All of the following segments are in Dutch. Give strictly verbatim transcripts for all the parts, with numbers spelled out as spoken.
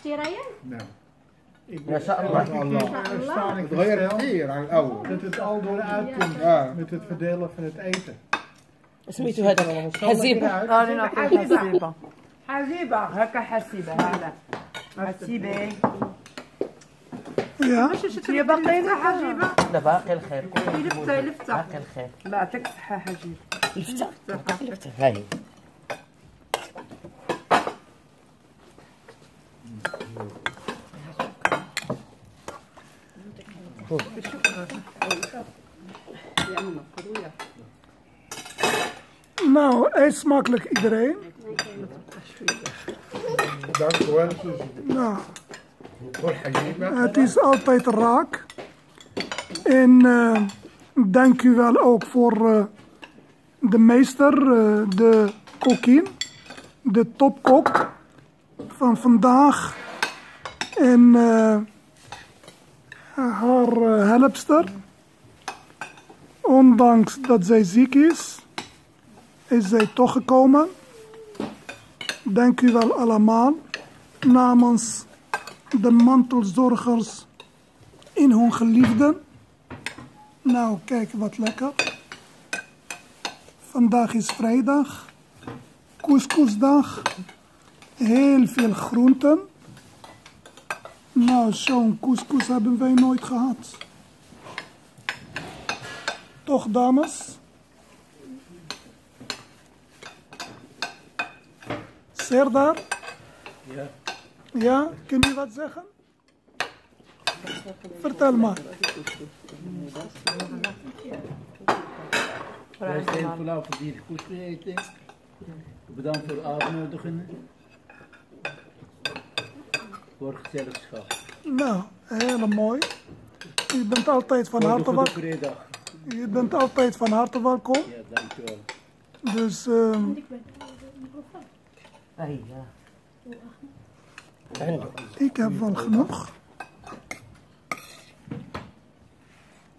اشتريان؟ نعم. ما شاء الله. Het غير كثير عن الأول. Dat het al door uitkomt met het verdelen van het eten. سميتو هذاك حزيبة. قالنا حزيبة. حزيبة هكا حسيبة هذا. حسيبة. Ja. هي باقية حجيبة؟ لا باقي الخير. لفتة لفتة. باقي الخير. لا يعطيك الصحة حجيبة. لفتة. لفتة. هاي. Nou, eet smakelijk iedereen. Dank u wel. Nou, het is altijd raak. En uh, dank u wel ook voor uh, de meester, uh, de kokkin, de topkok van vandaag. En uh, haar uh, helpster. Ondanks dat zij ziek is, is zij toch gekomen. Dank u wel allemaal. Namens de mantelzorgers in hun geliefden. Nou, kijk wat lekker. Vandaag is vrijdag. Couscousdag. Heel veel groenten. Nou, zo'n couscous hebben wij nooit gehad. Toch, dames? Serdar? Ja. Ja, kun je wat zeggen? Vertel maar. Wij zijn vanaf het hier goed eten. Bedankt voor het uitnodigen. Voor gezelschap. Nou, heel mooi. Je bent altijd van harte welkom. Je bent altijd van harte welkom. Ja, dankjewel. Dus, uh, ik heb wel genoeg.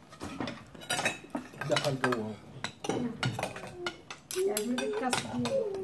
Dat gaat door. Ja, moet ik kast doen.